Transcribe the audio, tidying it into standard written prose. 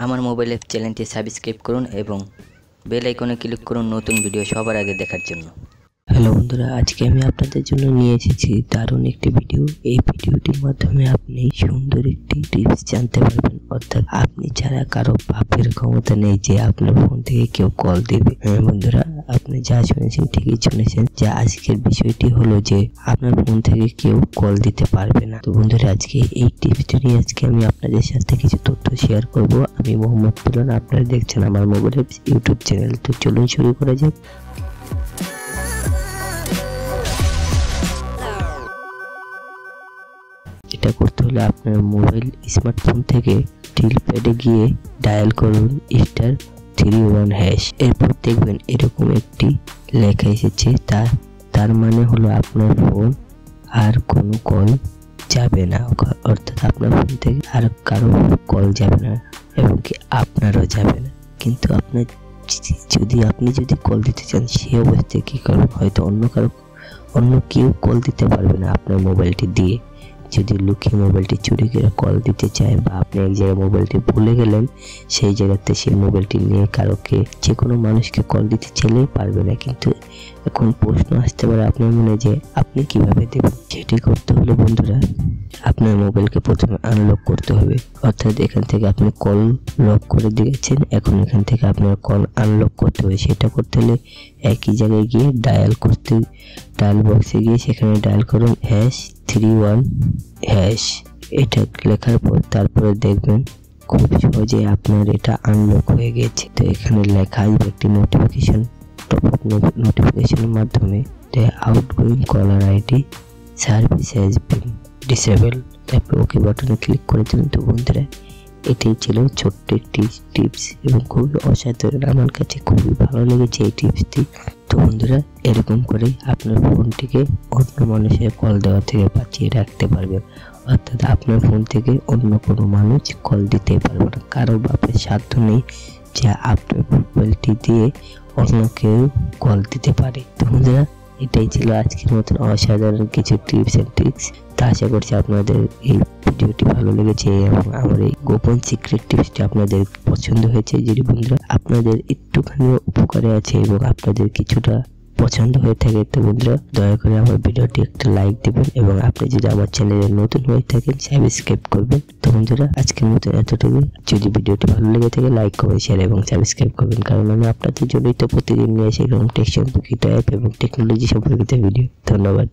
আমার mobile app চ্যানেলটি subscribe করুন এবং বেল আইকনে ক্লিক করুন নতুন ভিডিও সবার আগে দেখার জন্য। হ্যালো বন্ধুরা, আজকে আমি আপনাদের জন্য নিয়ে এসেছি দারুণ একটি ভিডিও। এই ভিডিওটির মাধ্যমে আপনি সুন্দর একটি টিপস জানতে পারবেন, অর্থাৎ আপনি ছাড়া কারো ভাবের ক্ষমতা নেই যে আপনার ফোন থেকে কেউ কল দেবে। হ্যাঁ বন্ধুরা, আপনি যা শুনেছেন ঠিকই শুনেছেন, যে আজকের বিষয়টি হলো যে আপনার ফোন থেকে কেউ কল দিতে পারবে না। তো বন্ধুরা, আজকে এই টিপসটি নিয়ে আজকে আমি আপনাদের সাথে কিছু তথ্য শেয়ার করব। আমি মোহাম্মদ মিলন, আপনারা দেখছেন আমার মোবাইল অ্যাপস ইউটিউব চ্যানেল। তো চলুন শুরু করা যাক। এটা করতে হলে আপনার মোবাইল স্মার্টফোন থেকে ডিল প্যাডে গিয়ে ডায়াল করুন *31#। এরপর দেখবেন এরকম একটি লেখা এসেছে, তার মানে হলো আপনার ফোন আর কোনো কল যাবে না, অর্থাৎ আপনার ফোন থেকে আর কারো কল যাবে না এবং কি আপনারও যাবে না। কিন্তু আপনি যদি কল দিতে চান, সেই অবস্থায় কি করবেন? হয়তো অন্য কেউ কল দিতে পারবে না আপনার মোবাইলটি দিয়ে। যদি লুকিয়ে মোবাইলটি চুরি করে কল দিতে চায় বা আপনি এক জায়গায় মোবাইলটি ভুলে গেলেন, সেই জায়গাতে সেই মোবাইলটি নিয়ে কারোকে, যে কোনো মানুষকে কল দিতে চাইলেই পারবে না। কিন্তু এখন প্রশ্ন আসতে পারে আপনার মনে যে আপনি কিভাবে দেবেন। সেটি করতে হলে বন্ধুরা, আপনার মোবাইলকে প্রথমে আনলক করতে হবে, অর্থাৎ এখান থেকে আপনি কল লক করে দিয়েছেন, এখন এখান থেকে আপনার কল আনলক করতে হবে। সেটা করতে হলে একই জায়গায় গিয়ে ডায়াল বক্সে গিয়ে সেখানে ডায়াল করুন #31#। এটা লেখার পর তারপরে দেখবেন খুব সহজে আপনার এটা আনলক হয়ে গেছে। তো এখানে লেখা আসবে একটি নোটিফিকেশন, টপ আপ নোটিফিকেশনের মাধ্যমে outgoing caller ID service has been disable. তারপর ওকে বাটনে ক্লিক করে দিন। তো বন্ধুরা, এটাই ছিল ছোট্ট একটি টিপস এবং খুবই অসাধারণ। আমার কাছে খুবই ভালো লেগেছে এই টিপসটি। তো বন্ধুরা, এরকম করে আপনার ফোনটিকে অন্য মানুষের কল দেওয়া থেকে বাঁচিয়ে রাখতে পারবেন, অর্থাৎ আপনার ফোন থেকে অন্য কোনো মানুষ কল দিতে পারবে না। কারো বাপের সাধ্য নেই যে আপনার মোবাইলটি দিয়ে অন্য কেউ কল দিতে পারে। তো বন্ধুরা, এটাই ছিল আজকের মতন অসাধারণ কিছু টিপস এন্ড ট্রিক্স। তা আশা করছি আপনাদের এই ভিডিওটি ভালো লেগেছে এবং আমার এই গোপন সিক্রেট টিপসটি আপনাদের পছন্দ হয়েছে। যদি বন্ধুরা আপনাদের একটুখানি উপকারে আছে এবং আপনাদের কিছুটা পছন্দ হয়ে থাকে, তো বন্ধুরা দয়া করে আমার ভিডিওটি একটা লাইক দিবেন এবং আপনি যদি আমার চ্যানেলে নতুন হয়ে থাকেন সাবস্ক্রাইব করবেন। তো বন্ধুরা, আজকের মতো এতটুকু। যদি ভিডিওটি ভালো লেগে থাকে লাইক কমেন্ট শেয়ার এবং সাবস্ক্রাইব করবেন, কারণ আমি আপনাদের জন্যই তো প্রতিদিন নিয়ে আসি এরকম টেক সম্পর্কিত অ্যাপ এবং টেকনোলজি সম্পর্কিত ভিডিও। ধন্যবাদ।